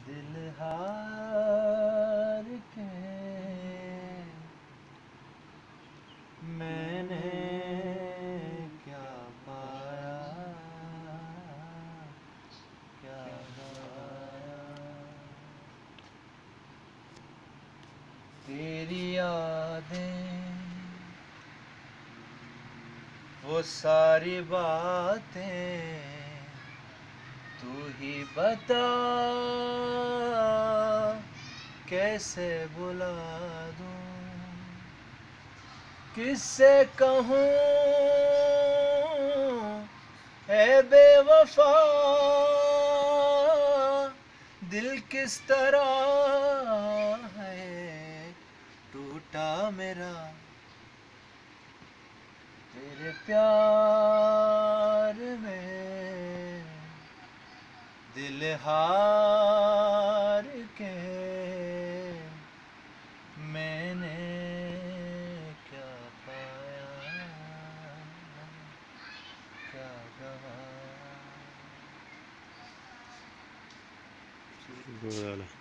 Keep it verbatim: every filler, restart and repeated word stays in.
दिल हार के मैंने क्या पाया, क्या पाया। तेरी यादें वो सारी बातें तू ही बता कैसे बुला दूं, किससे कहूँ ऐ बेवफा दिल किस तरह है टूटा मेरा तेरे प्यार में दिल हार के मैंने क्या पाया, क्या गवाया।